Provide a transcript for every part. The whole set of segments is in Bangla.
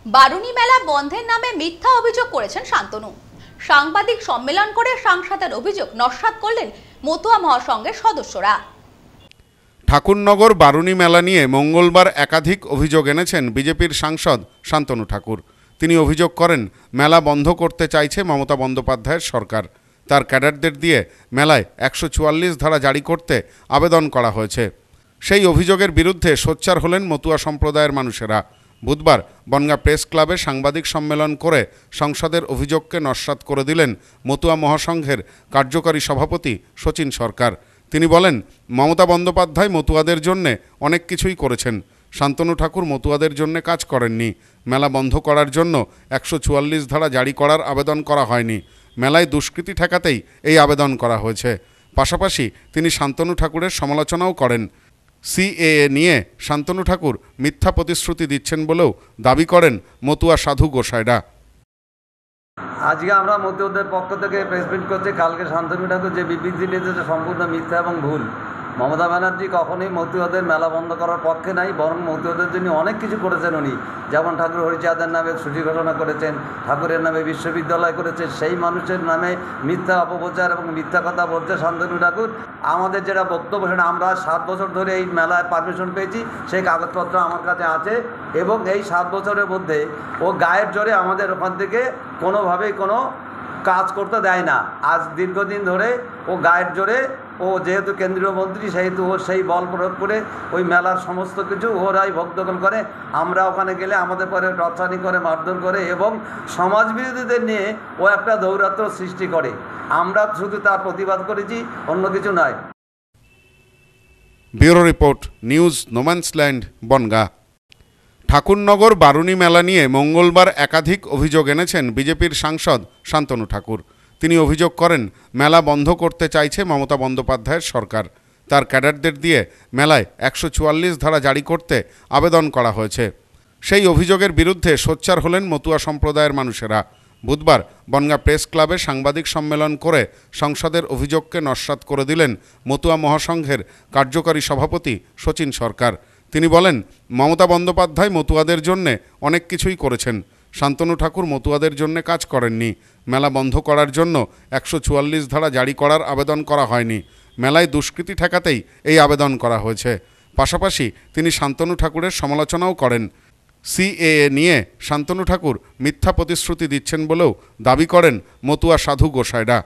বারুণী মেলা বন্ধের নামে মিথ্যা অভিযোগ করেছেন শান্তনু। সাংবাদিক সম্মেলন করে সাংসদের অভিযোগ নস্যাৎ করলেন মতুয়া মহাসংঘের সদস্যরা। ঠাকুরনগর বারুণী মেলা নিয়ে মঙ্গলবার একাধিক অভিযোগ এনেছেন বিজেপির সাংসদ শান্তনু ঠাকুর। তিনি অভিযোগ করেন, মেলা বন্ধ করতে চাইছে মমতা বন্দ্যোপাধ্যায়ের সরকার। তার ক্যাডারদের দিয়ে মেলায় 144 ধারা জারি করতে আবেদন করা হয়েছে। সেই অভিযোগের বিরুদ্ধে সোচ্চার হলেন মতুয়া সম্প্রদায়ের মানুষেরা। বুধবার বনগাঁ প্রেস ক্লাবে সাংবাদিক সম্মেলন করে সংসদের অভিযোগকে নস্যাৎ করে দিলেন মতুয়া মহাসংঘের কার্যকরী সভাপতি শচীন সরকার। তিনি বলেন, মমতা বন্দ্যোপাধ্যায় মতুয়াদের জন্যে অনেক কিছুই করেছেন। শান্তনু ঠাকুর মতুয়াদের জন্য কাজ করেননি। মেলা বন্ধ করার জন্য 144 ধারা জারি করার আবেদন করা হয়নি। মেলায় দুষ্কৃতি ঠেকাতেই এই আবেদন করা হয়েছে। পাশাপাশি তিনি শান্তনু ঠাকুরের সমালোচনাও করেন। সিএএ নিয়ে শান্তনু ঠাকুর মিথ্যা প্রতিশ্রুতি দিচ্ছেন বলেও দাবি করেন মতুয়া সাধু গোসাইরা। আজকে আমরা মতুয়াদের পক্ষ থেকে প্রেস মিট করছি। কালকে শান্তনু ঠাকুর যে বিবৃতি দিয়েছে সম্পূর্ণ মিথ্যা এবং ভুল। মমতা ব্যানার্জি কখনোই মতুয়াদের মেলা বন্ধ করার পক্ষে নাই, বরং মতুয়াদের জন্য অনেক কিছু করেছেন উনি। যেমন ঠাকুর হরিচাঁদের নামে সূচি ঘোষণা করেছেন, ঠাকুরের নামে বিশ্ববিদ্যালয় করেছে। সেই মানুষের নামে মিথ্যা অপপ্রচার এবং মিথ্যা কথা বলছে শান্তনু ঠাকুর। আমাদের যেটা বক্তব্য সেটা, আমরা 7 বছর ধরে এই মেলায় পারমিশন পেয়েছি, সেই কাগজপত্র আমার কাছে আছে। এবং এই 7 বছরের মধ্যে ও গায়ের জোরে আমাদের ওখান থেকে কোনোভাবেই কোনো কাজ করতে দেয় না। আজ দীর্ঘদিন ধরে ও গায়ের জোরে, ও যেহেতু কেন্দ্রীয় মন্ত্রী সেহেতু ও সেই বল প্রয়োগ করে ওই মেলার সমস্ত কিছু ওরাই ভোগদখল করে। আমরা ওখানে গেলে আমাদের পরে টর্চারিং করে, মারধর করে এবং সমাজবিরোধীদের নিয়ে ও একটা দৌরাত্ম্য সৃষ্টি করে। আমরা শুধু তার প্রতিবাদ করেছি, অন্য কিছু নয়। Bureau report, news no man's land, Bangaon. Thakurnagar Baruni মেলা নিয়ে মঙ্গলবার একাধিক অভিযোগ এনেছেন বিজেপির সাংসদ শান্তনু ঠাকুর। তিনি অভিযোগ করেন, মেলা বন্ধ করতে চাইছে মমতা বন্দ্যোপাধ্যায়ের সরকার। তার ক্যাডারদের দিয়ে মেলায় 144 ধারা জারি করতে আবেদন করা হয়েছে। সেই অভিযোগের বিরুদ্ধে সোচ্চার হলেন মতুয়া সম্প্রদায়ের মানুষেরা। বুধবার বনগাঁ প্রেস ক্লাবে সাংবাদিক সম্মেলন করে সংসদের অভিযোগকে নস্যাৎ করে দিলেন মতুয়া মহাসংঘের কার্যকরী সভাপতি শচীন সরকার। তিনি বলেন, মমতা বন্দ্যোপাধ্যায় মতুয়াদের জন্যে অনেক কিছুই করেছেন। শান্তনু ঠাকুর মতুয়াদের জন্য কাজ করেননি। মেলা বন্ধ করার জন্য 144 ধারা জারি করার আবেদন করা হয়নি। মেলায় দুষ্কৃতি ঠেকাতেই এই আবেদন করা হয়েছে। পাশাপাশি তিনি শান্তনু ঠাকুরের সমালোচনাও করেন। সিএএ নিয়ে শান্তনু ঠাকুর মিথ্যা প্রতিশ্রুতি দিচ্ছেন বলেও দাবি করেন মতুয়া সাধু গোসাইরা।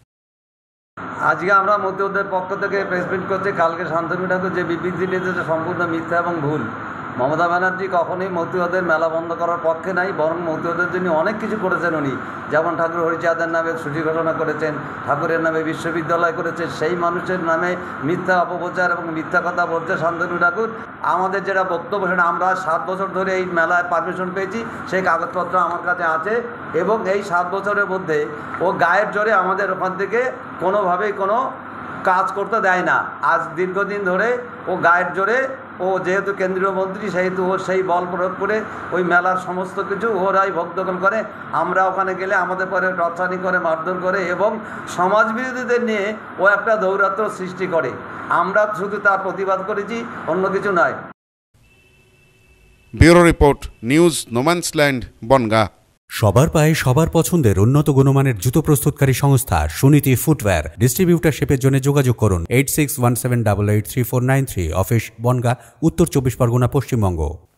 আজকে আমরা মতুয়াদের পক্ষ থেকে প্রেস মিট করছি। কালকে শান্তনু ঠাকুর যে বিবৃতি দিয়েছে সম্পূর্ণ মিথ্যা এবং ভুল। মমতা ব্যানার্জি কখনোই মতুয়াদের মেলা বন্ধ করার পক্ষে নাই, বরং মতুয়াদের জন্য অনেক কিছু করেছেন উনি। যেমন ঠাকুর হরিচাঁদের নামে সূচি ঘোষণা করেছেন, ঠাকুরের নামে বিশ্ববিদ্যালয় করেছে। সেই মানুষের নামে মিথ্যা অপপ্রচার এবং মিথ্যা কথা বলছে শান্তনু ঠাকুর। আমাদের যেটা বক্তব্য সেটা, আমরা 7 বছর ধরে এই মেলায় পারমিশন পেয়েছি, সেই কাগজপত্র আমার কাছে আছে। এবং এই 7 বছরের মধ্যে ও গায়ের জোরে আমাদের ওখান থেকে কোনোভাবেই কোনো কাজ করতে দেয় না। আজ দীর্ঘদিন ধরে ও গায়ের জোরে, ও যেহেতু কেন্দ্রীয় মন্ত্রী সেহেতু ও সেই বল প্রয়োগ করে ওই মেলার সমস্ত কিছু ওরাই ভোগদখল করে। আমরা ওখানে গেলে আমাদের পরে টর্চারিং করে, মারধর করে এবং সমাজবিরোধীদের নিয়ে ও একটা দৌরাত্ম্য সৃষ্টি করে। আমরা শুধু তার প্রতিবাদ করেছি, অন্য কিছু নয়। Bureau report, news no man's land, Bangaon. সবার পায়ে সবার পছন্দের উন্নত গুণমানের জুতো প্রস্তুতকারী সংস্থা সুনীতি ফুটওয়্যার। ডিস্ট্রিবিউটারশিপের জন্য যোগাযোগ করুন 8617883493। অফিস বনগাঁ, উত্তর 24 পরগনা, পশ্চিমবঙ্গ।